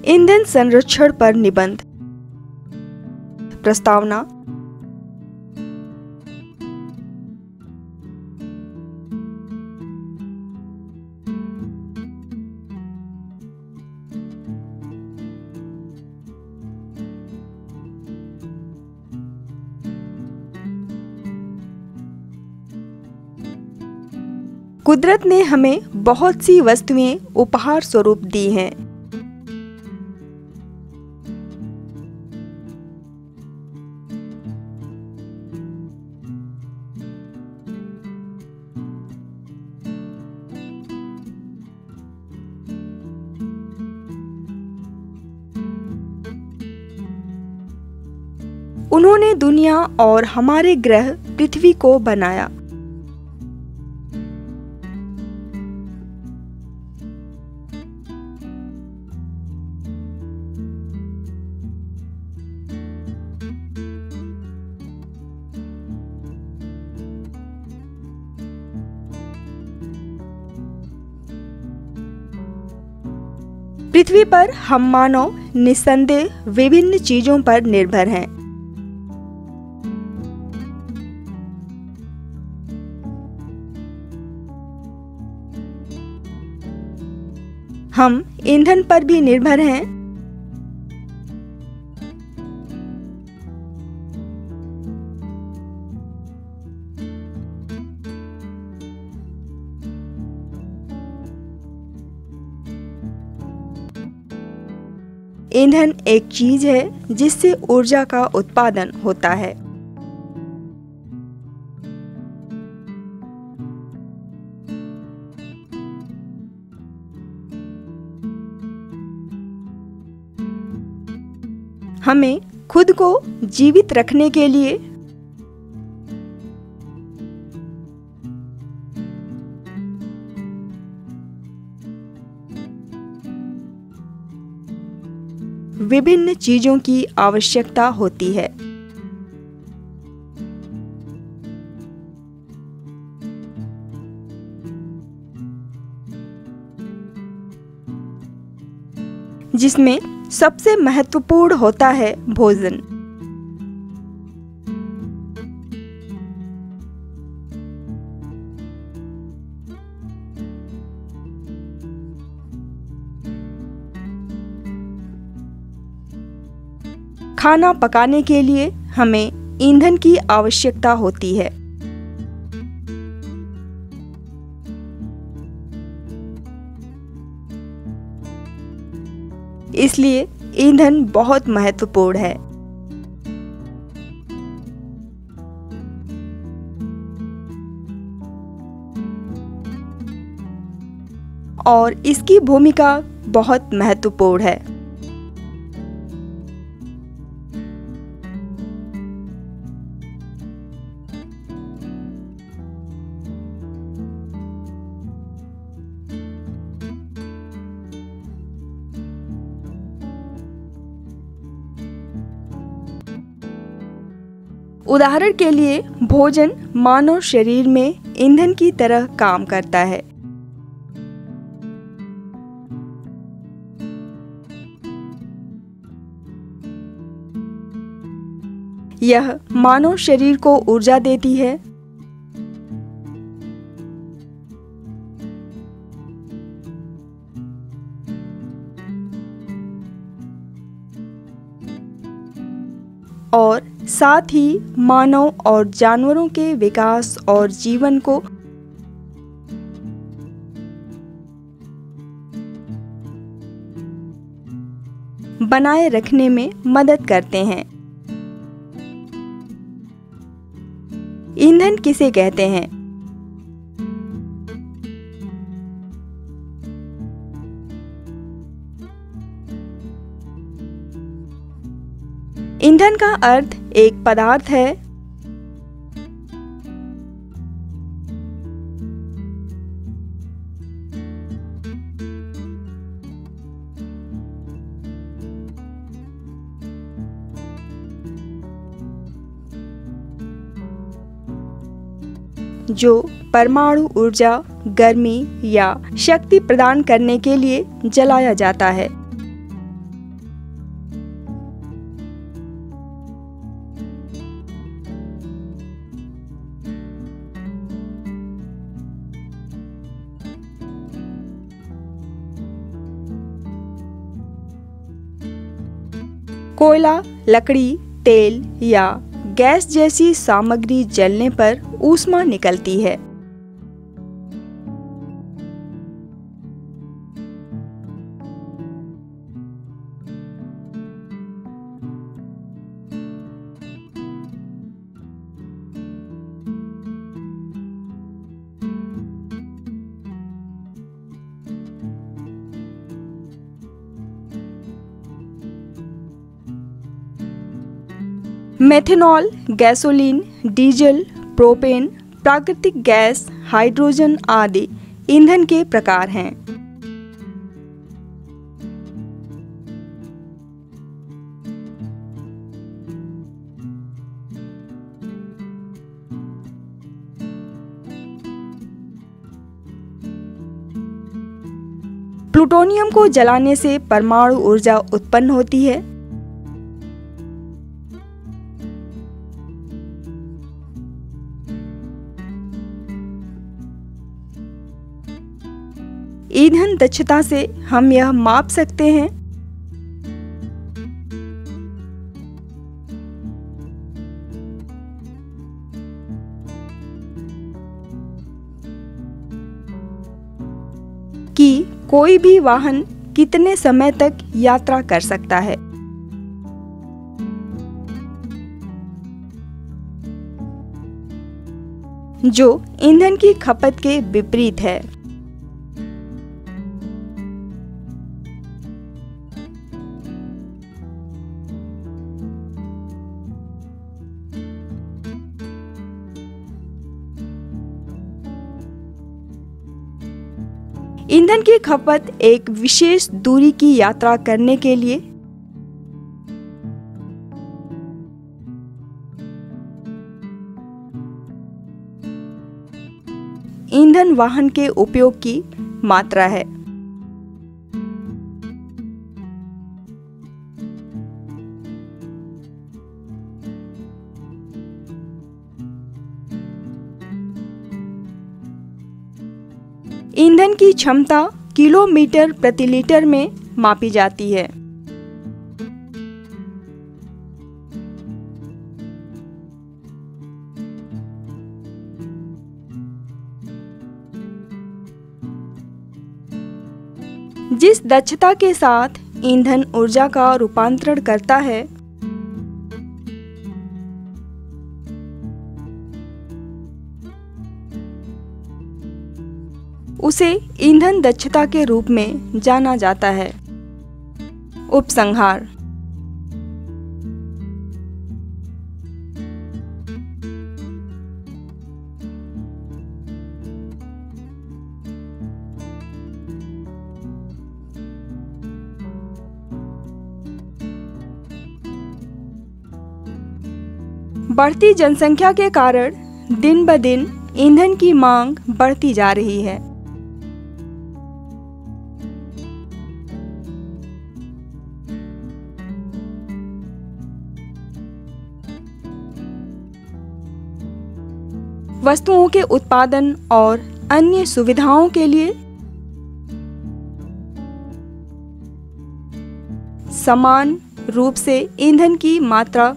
ईंधन संरक्षण पर निबंध। प्रस्तावना। कुदरत ने हमें बहुत सी वस्तुएं उपहार स्वरूप दी हैं। उन्होंने दुनिया और हमारे ग्रह पृथ्वी को बनाया। पृथ्वी पर हम मानव निस्संदेह विभिन्न चीजों पर निर्भर हैं। हम ईंधन पर भी निर्भर हैं। ईंधन एक चीज है जिससे ऊर्जा का उत्पादन होता है। हमें खुद को जीवित रखने के लिए विभिन्न चीजों की आवश्यकता होती है। जिसमें सबसे महत्वपूर्ण होता है भोजन। खाना पकाने के लिए हमें ईंधन की आवश्यकता होती है। इसलिए ईंधन बहुत महत्वपूर्ण है। और इसकी भूमिका बहुत महत्वपूर्ण है। उदाहरण के लिए भोजन मानव शरीर में ईंधन की तरह काम करता है। यह मानव शरीर को ऊर्जा देती है। और साथ ही मानव और जानवरों के विकास और जीवन को बनाए रखने में मदद करते हैं। ईंधन किसे कहते हैं? ईंधन का अर्थ एक पदार्थ है जो परमाणु ऊर्जा, गर्मी या शक्ति प्रदान करने के लिए जलाया जाता है। कोयला, लकड़ी, तेल या गैस जैसी सामग्री जलने पर ऊष्मा निकलती है। मेथनॉल, गैसोलीन, डीजल, प्रोपेन, प्राकृतिक गैस, हाइड्रोजन आदि ईंधन के प्रकार हैं। प्लूटोनियम को जलाने से परमाणु ऊर्जा उत्पन्न होती है। ईंधन दक्षता से हम यह माप सकते हैं कि कोई भी वाहन कितने समय तक यात्रा कर सकता है। जो ईंधन की खपत के विपरीत है। ईंधन की खपत एक विशेष दूरी की यात्रा करने के लिए ईंधन वाहन के उपयोग की मात्रा है। ईंधन की क्षमता किलोमीटर प्रति लीटर में मापी जाती है। जिस दक्षता के साथ ईंधन ऊर्जा का रूपांतरण करता है, उसे ईंधन दक्षता के रूप में जाना जाता है। उपसंहार। बढ़ती जनसंख्या के कारण दिन ब दिन ईंधन की मांग बढ़ती जा रही है। वस्तुओं के उत्पादन और अन्य सुविधाओं के लिए समान रूप से ईंधन की मात्रा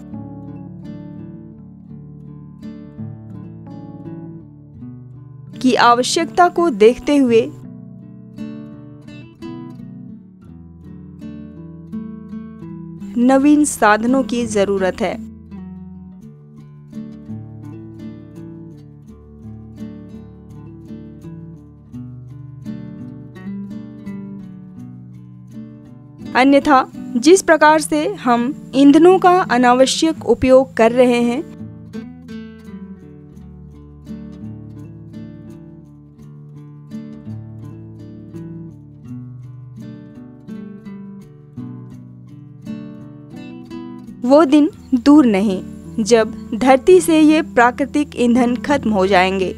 की आवश्यकता को देखते हुए नवीन साधनों की जरूरत है। अन्यथा जिस प्रकार से हम ईंधनों का अनावश्यक उपयोग कर रहे हैं, वो दिन दूर नहीं जब धरती से ये प्राकृतिक ईंधन खत्म हो जाएंगे।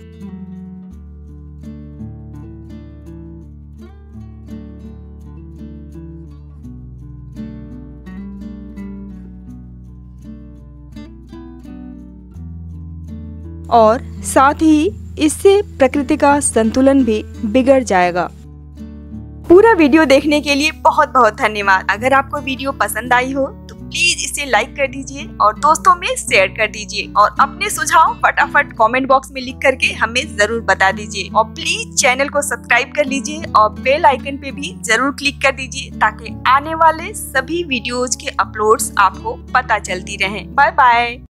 और साथ ही इससे प्रकृति का संतुलन भी बिगड़ जाएगा। पूरा वीडियो देखने के लिए बहुत बहुत धन्यवाद। अगर आपको वीडियो पसंद आई हो तो प्लीज इसे लाइक कर दीजिए और दोस्तों में शेयर कर दीजिए और अपने सुझाव फटाफट कमेंट बॉक्स में लिख करके हमें जरूर बता दीजिए और प्लीज चैनल को सब्सक्राइब कर लीजिए और बेल आइकन पे भी जरूर क्लिक कर दीजिए ताकि आने वाले सभी वीडियोज के अपलोड्स आपको पता चलती रहें। Bye bye.